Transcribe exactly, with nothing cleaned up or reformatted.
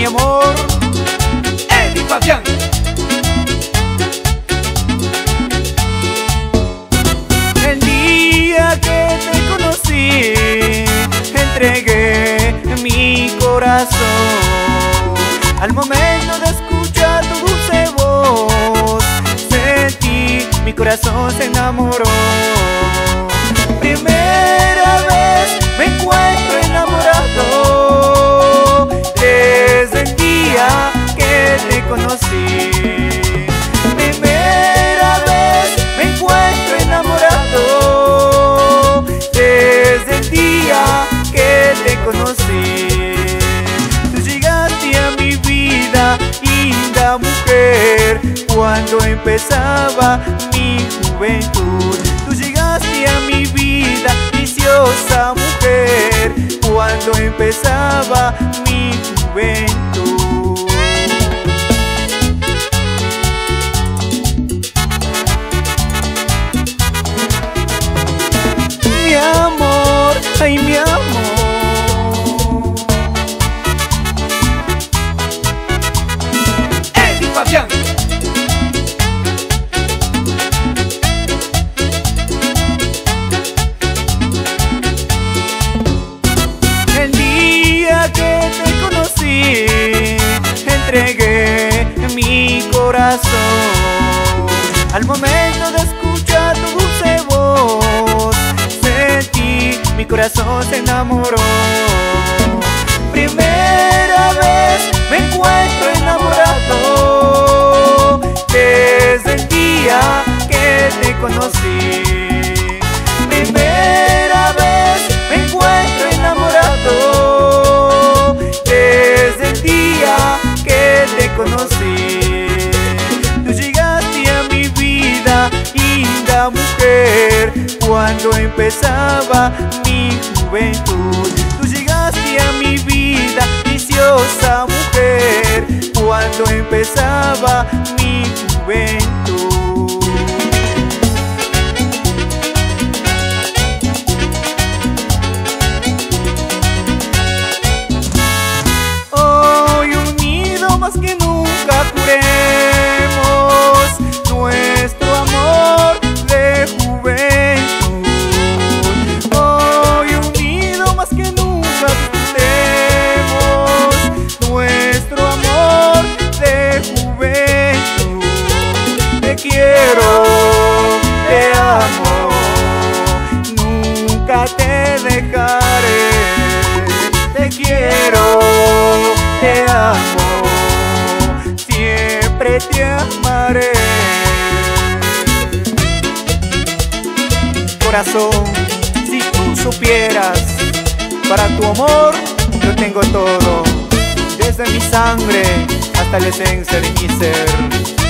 mi amor, Eddie Fabián. El día que te conocí, entregué mi corazón. Al momento de escuchar tu dulce voz, sentí mi corazón se enamoró. Primera vez me encuentro enamorado, desde el día que te conocí. Primera vez me encuentro enamorado, desde el día que te conocí. Tú llegaste a mi vida, linda mujer, cuando empezaba mi juventud. Tú llegaste a mi vida, viciosa mujer, cuando empezaba mi juventud. Mi amor, ay mi amor, Eddie Fabián. Entregué mi corazón. Al momento de escuchar tu dulce voz, sentí mi corazón se enamoró. Primera vez me encuentro enamorado, desde el día que te conocí. Primera vez me encuentro enamorado, desde el día que te conocí. Tú llegaste a mi vida, linda mujer, cuando empezaba mi juventud. Tú llegaste a mi vida, viciosa mujer, cuando empezaba mi juventud. Más que nunca curemos nuestro amor de juventud. Hoy unido más que nunca disfrutemos nuestro amor de juventud. Te quiero, te amo, nunca te dejaré. Te quiero, te amo, siempre te amaré. Corazón, si tú supieras, para tu amor yo tengo todo, desde mi sangre hasta la esencia de mi ser.